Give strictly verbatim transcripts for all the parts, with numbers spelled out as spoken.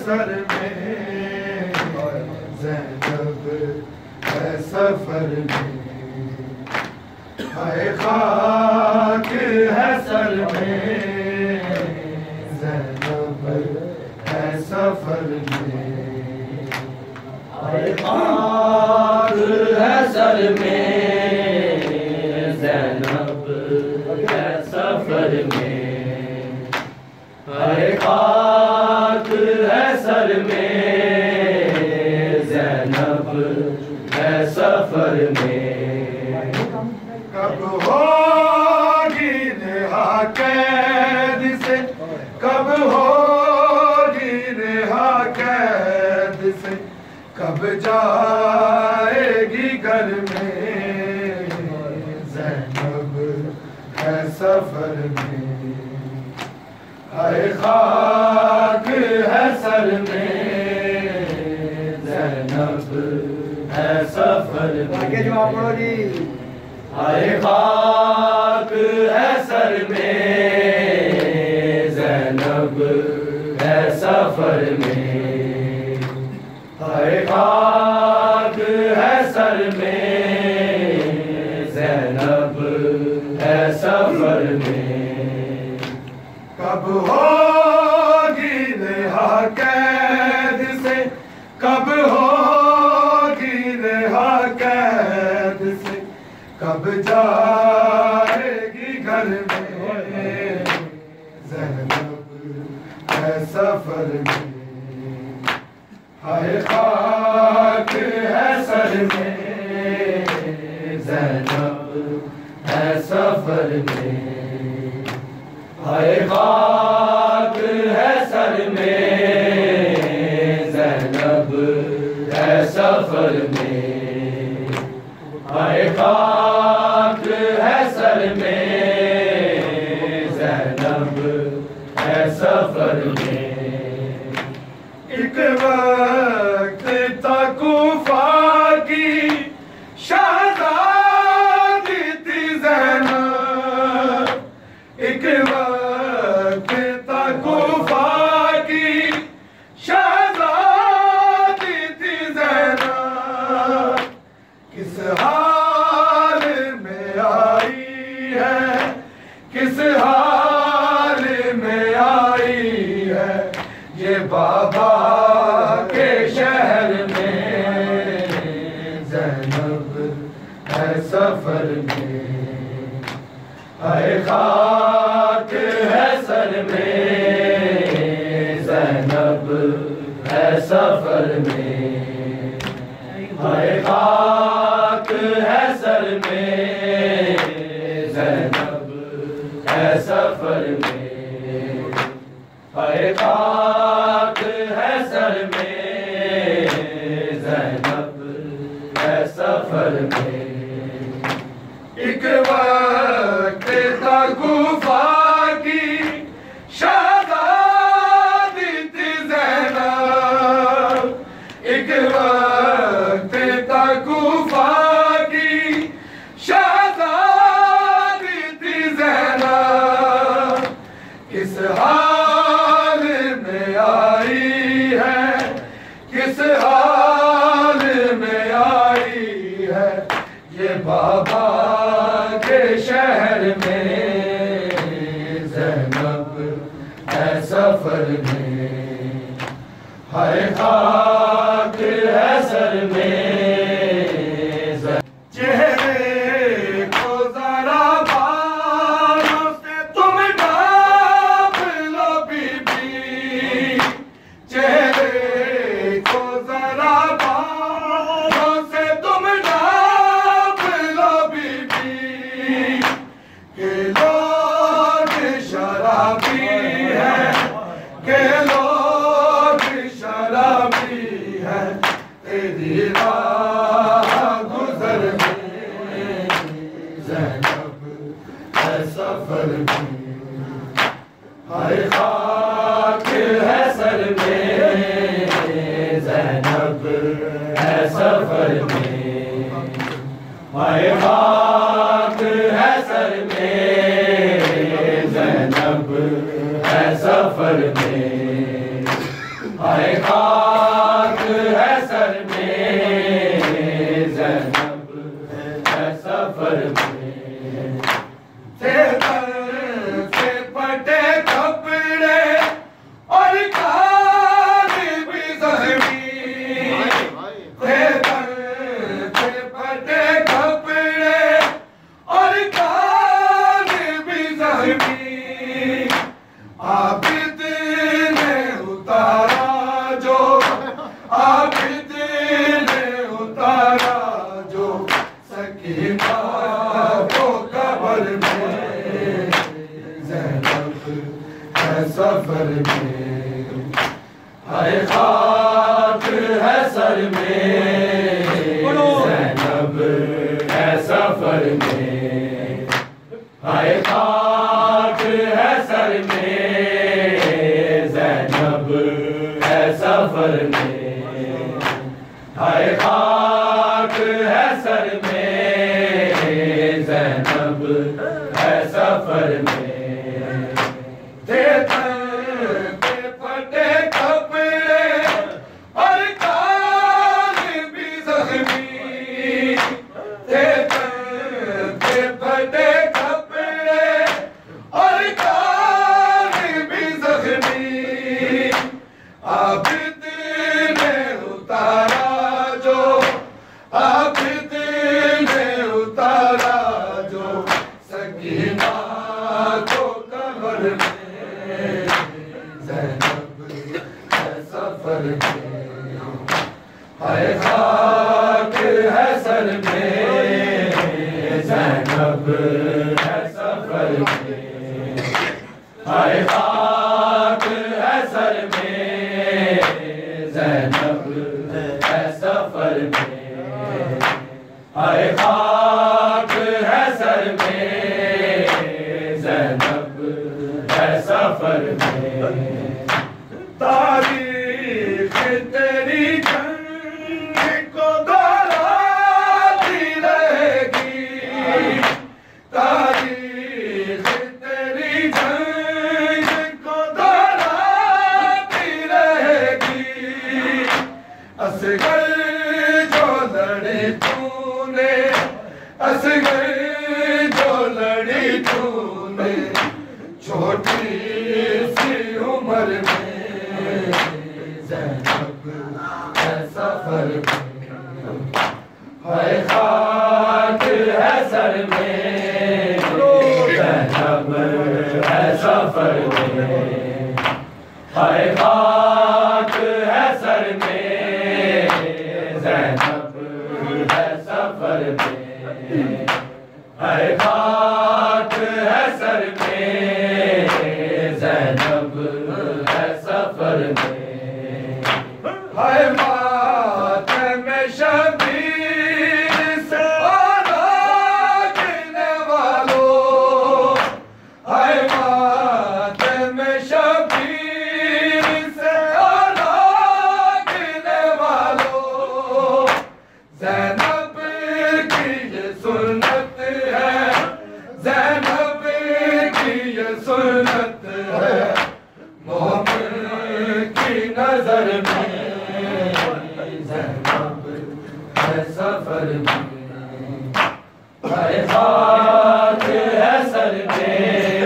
Sir में, ज़ैनब है सफर में, हाय खाक है सर में, ज़ैनब है सफर में, हाय खाक है सर में, ज़ैनब है सफर में, हाय खाक है सर में, ज़ैनब है सफर में। कब होगी रिहा कैद से, कब होगी रिहा कैद से, कब जाएगी घर में, ज़ैनब है सफर में, हाय खाक है सर में, ज़ैनब है सफर में। जवाब पढ़ो जी। हाय खाक है सर में, ज़ैनब है सफर में, हाय खाक है सर में, ज़ैनब है सफर में। कब होगी रिहा कैद से, कब होगी रिहा कैद से, कब जाएगी घर में, ज़ैनब है सफर में, हाय खाक है सर में, ज़ैनब है सफर में, हाय खाक है सर में, ज़ैनब है सफर में, हाय खाक है सर में, ज़ैनब है सफर में। एक वक्त था कूफा की शहज़ादी थी ज़ैनब, एक वक्त था कूफा की शहज़ादी थी ज़ैनब, किस हाल में आई है, किस हाल में आई है, ये बाबा के शहर में, ज़ैनब है सफर में, हाय खाक है सर में, ज़ैनब है सफर में, हाय खाक है सर में, ज़ैनब है सफर में, हाय खाक है सर में, ज़ैनब है सफर में। एक वक्त था कूफा की शहज़ादी थी ज़ैनब, एक वक्त था कूफा की शहज़ादी थी ज़ैनब, किस हाल में आई है, किस हाल में आई है, ये बाबा के शहर में, ज़ैनब है सफर में, हाय खाक है सर में, चेहरे को जरा बालों से तुम ढाँप लो बीबी, चेहरे को जरा बालों से तुम ढाँप लो बीबी, के लोग शराबी है, के लोग शराबी है, तेरी राह गुजर में, ज़ैनब है सफर में, हाय खाक है सर में, ज़ैनब है सफर में, हाय खाक है सर में, ज़ैनब है सफर में, हाय खाक है सर में ज़ैनब है सफर में से से फटे कपड़े और कान भी जख्मी से से फटे कपड़े और कान भी जख्मी आबिद ने उतारा जो आबिद ने उतारा जो सकीना को कब्र में ज़ैनब है सफर में हाय खाक है सर में ज़ैनब है सफर में हाय खाक है सर में ज़ैनब है सफर में हाय खाक है सर में ज़ैनब है सफर में ते ते फटे कपड़े और कान भी जख्मी ते ते फटे कपड़े और कान भी जख्मी आबिद ने उतारा जो आबिद ने उतारा जो सकीना को कब्र में ज़ैनब है सफर में हाय खाक है सर में ज़ैनब है सफर में हाय खाक है सर में ज़ैनब है सफर में हाय खाक है सर में ज़ैनब है सफर में तारीख तेरी जंग को दोहराती रहेगी तारीख तेरी जंग को दोहराती रहेगी असगर जो लड़ी तूने असगर जो लड़ी तूने छोटी सी उम्र में ज़ैनब है सफर में हाय खाक है सर में ज़ैनब है सफर में हाय खाक है सर में ज़ैनब है सफर में हाय खाक है सर में ज़ैनब है सफर में हाय मातम शबीर से आरागने वालों हाय मातम शबीर से आरागने वालों ज़ैनब की ये सुन्नत है ज़ैनब की ये सुन्नत है मोहम्मद की नजर में ज़ैनब है सफर में हाय खाक है सर में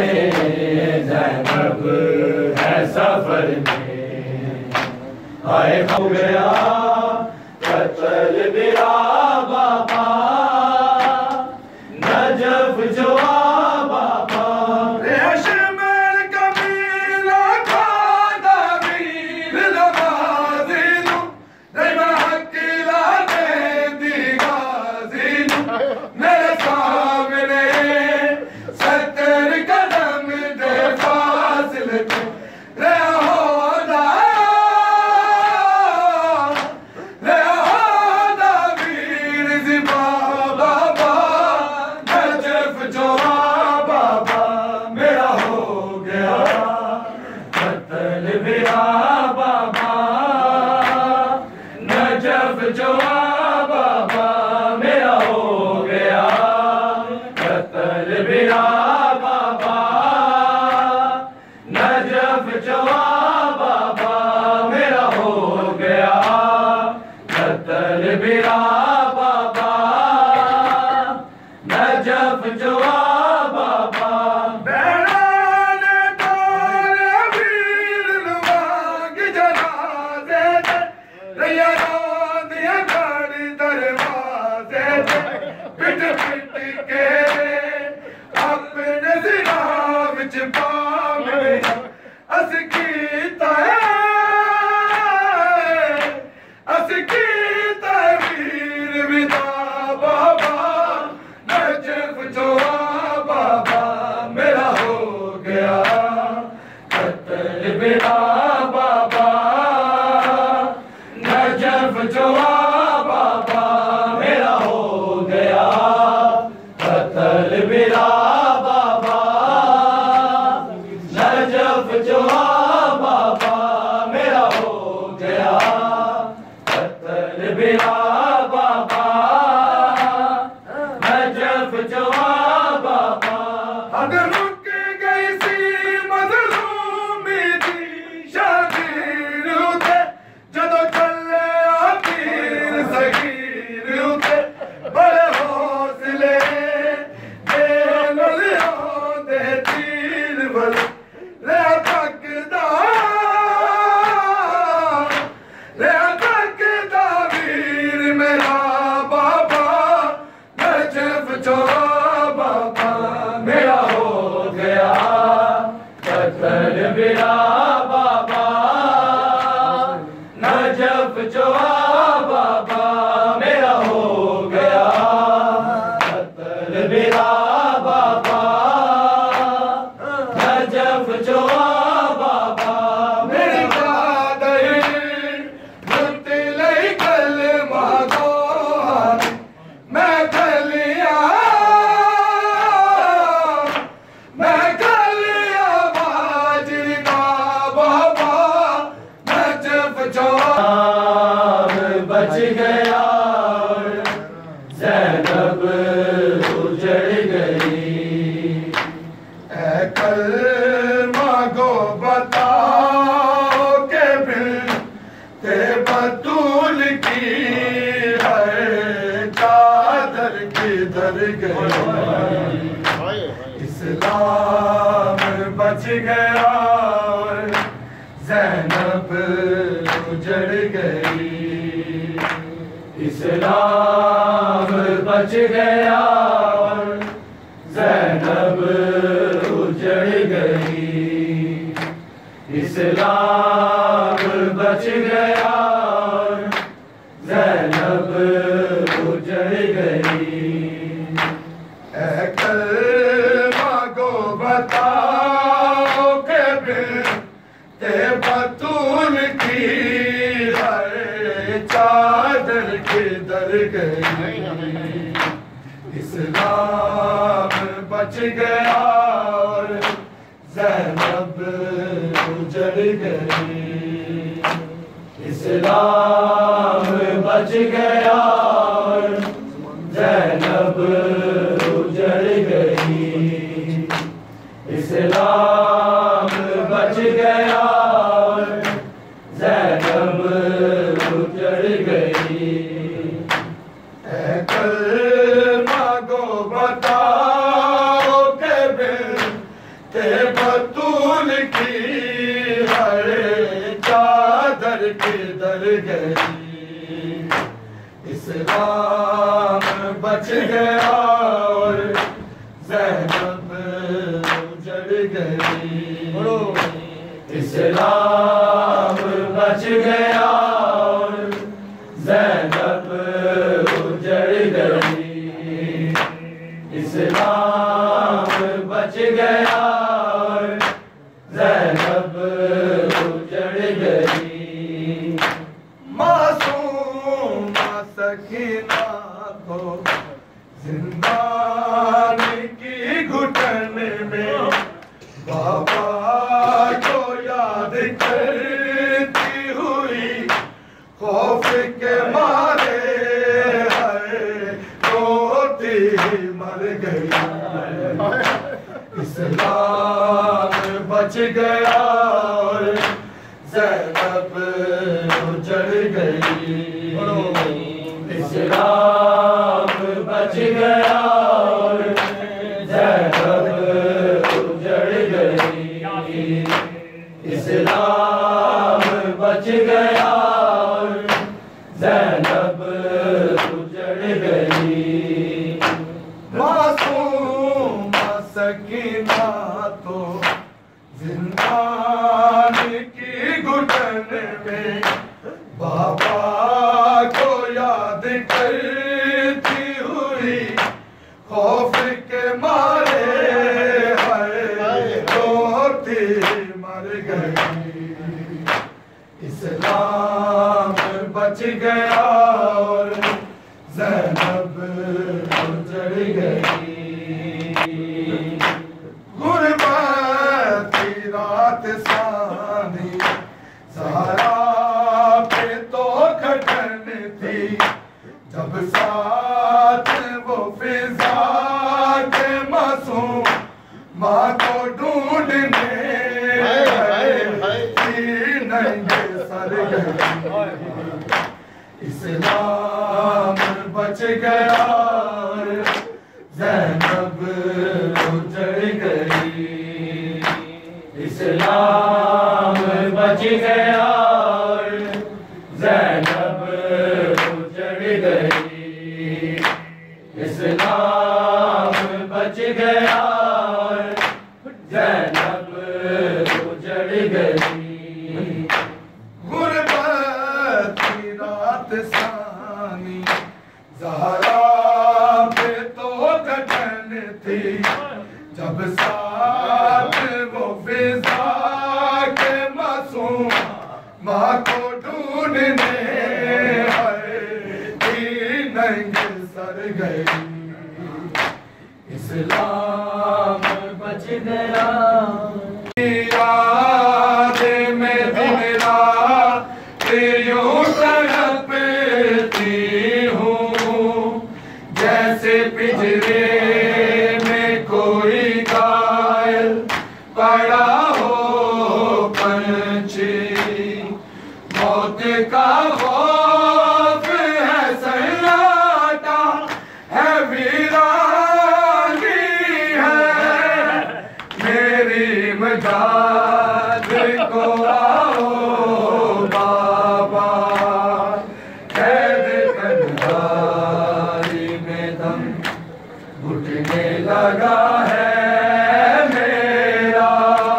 ज़ैनब है सफर में हाय हो गया कत्ल मेरा बाबा नजफ जो बाबा रेशमेर कमीला खादा वीर नवाज़िनु रैमा हकीला दे दी गाज़िनु मेरे सामने सत्तर कदम दे फासिले पे रहोदा रहोदा वीर ज़िबा बाबा नजफ जो बाबा मेरा हो गया कत्ल मेरा बाबा नजफ जो बाबा मेरा हो गया कत्ल मेरा बाबा नजफ जो बाबा मेरा मेरा अस कीता है अस कीता है वीर विदा बाबा नजफ जो बाबा मेरा हो गया कत्ल बिना बाबा नजफ जो बाबा मेरा हो गया कत्ल बिना बाबा नजफ जो बाबा मेरा हो गया कत्ल बिना बाबा नजफ जो बाबा अगर रुक गई सी मज़लूमी दी शागीर उते जदों चले आतीर सगीर उते बड़े हौसले दे ललियों दे तीर बल ले तकदा ले तकदा वीर मेरा बाबा नजफ जो बाबा मेरा हो गया कत्ल बिना बाबा नजफ जो बाबा मेरा हो गया कत्ल बिना बाबा नजफ जो बाबा मेरी बादल मुत्ती लई कलमा दो मैं कलिया मैं कलिया बाजरी का बाबा नजफ जो बच गया ज़ैनब उजड़ गई ऐ कलमा को बताओ के बिन ते बतूल की है चादर किधर गई इस्लाम बच गया ज़ैनब उजड़ गई इस्लाम बच गया ज़ैनब उजड़ गई इस्लाम बच गया ज़ैनब उजड़ गई ऐ कलमा को बताओ के बिन ते बतूल की हर चादर किधर गई इस्लाम बच गया ज़ैनब उजड़ गई इस्लाम बच गया ज़ैनब उजड़ गई इस्लाम बच गया ज़ैनब उजड़ गई ऐ कलमा को बताओ के बिन ते बतूल की हर चादर किधर गई इस्लाम बच गया ज़ैनब उजड़ गई इस्लाम बच गया ज़ैनब उजड़ गई इस्लाम बच गया ज़ैनब उजड़ गई मासूम सकीना को जिंदान की घुटन में बाबा को याद करती हुई खौफ के मारे है रोती ही मर गई इस्लाम बच गया ज़ैनब उजड़ गई इस्लाम बच गया ज़ैनब उजड़ गई इस्लाम बच गया ज़ैनब उजड़ गई मासूम सकीना तो सर गई, इस्लाम बच गया और ज़ैनब उजड़ गई। गुरबत की रात सानी सहारा पे तो घटन थी, जब साथ वो फिजा के मासूम माँ को ढूंढने नंगे सर गए, इस्लाम बच गया और ज़ैनब उजड़ गई, इस्लाम बच गया और ज़ैनब उजड़ गई, इस्लाम बच गया और ज़ैनब उजड़ गई। गुरबत की रात सानी ज़हरा पे तो घटन थी, जब साथ वो फिजा के मासूम माँ को ढूंढने नंगे सर गई, इस्लाम बच गया याद में दिन रात यूं तड़पती हूँ, जैसे पिंजरे में कोई घायल पड़ा हो पंछी, मौत का खौफ है सन्नाटा है वीरानी है, मेरी मदद को आओ बाबा, कैद तन्हाई में दम घुटने लगा है मेरा,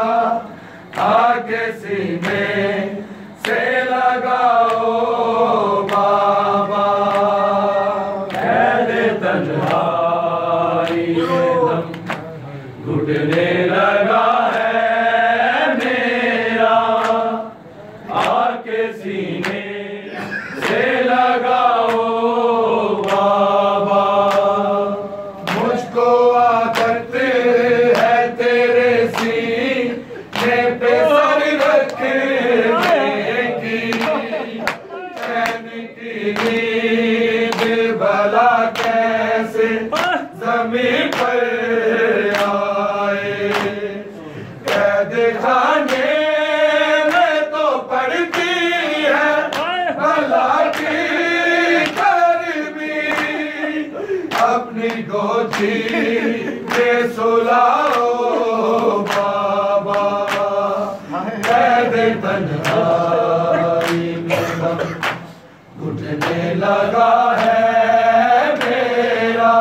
आगे सीने से लगाओ बाबा, कैद तन्हाई में दम घुटने लगा है मेरा, आके सीने से लगाओ बाबा, मुझको आदत है तेरे सीने पे सर रखने की, चैन की नींद भला कैसे जमीन पर आए, कैद खाने में तो पड़ती है भला की गर्मी, अपनी गोदी में सुलाओ बाबा, कैद तन्हाई में दम घुटने लगा है मेरा,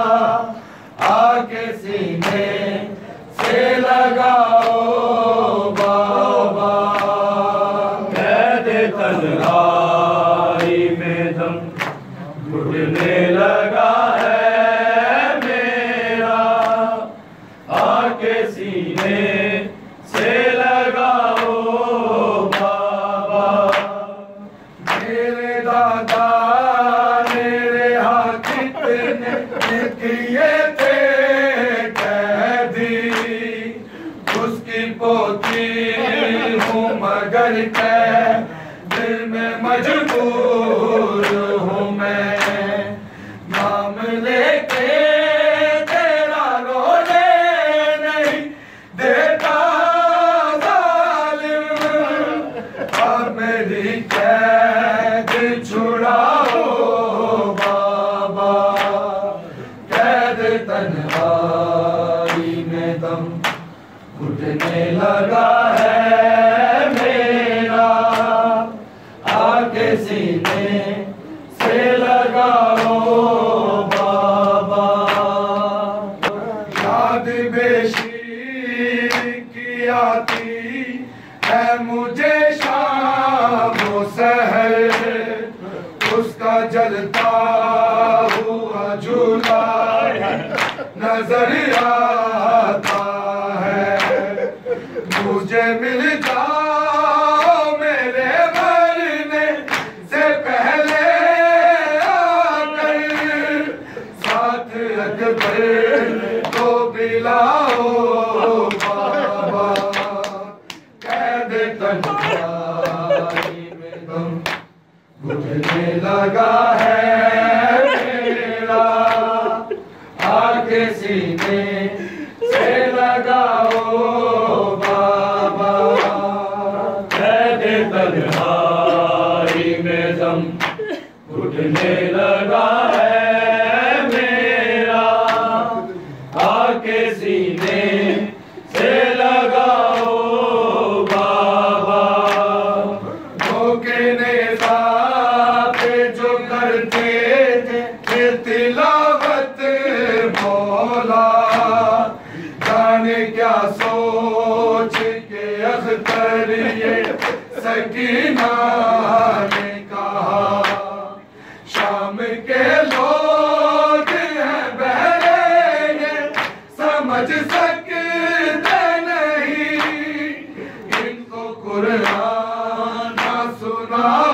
आके सीने से लगाओ बाबा, कैद तन्हाई में दम घुटने लगा है मेरा, आके सीने से लगाओ बाबा, मेरे दादा मेरे हाथ कितने किए थे कैदी, उसकी पोती हूँ मगर कै दिल में मजबूर हूँ मैं, नाम लेके तेरा रोने नहीं देता जालिम, अब मेरी कैद छुड़ाओ बाबा, कैद तन्हाई में दम घुटने लगा है मेरा, आके सीने से लगाओ बाबा, याद बेशी की आती है मुझे शाम सहर, उसका जलता हुआ झूला नजर आता है, मुझे मिल जाओ मेरे मरने से पहले आकर, साथ अकबर को बिलाओ बाबा, कैद तन्हाई में दम घुटने लगा है मेरा, आके सीने से लगाओ बाबा, कैद तन्हाई में दम घुटने लगा है मेरा, आके सीने से लगाओ बाबा। धोखे नेज़ा पे जो करते थे तिलावत मौला, जाने क्या सोच के अख्तर ये सकीना ने कहा, शाम के लोग हैं बहरे ये समझ सकते नहीं, इनको कुरान ना सुना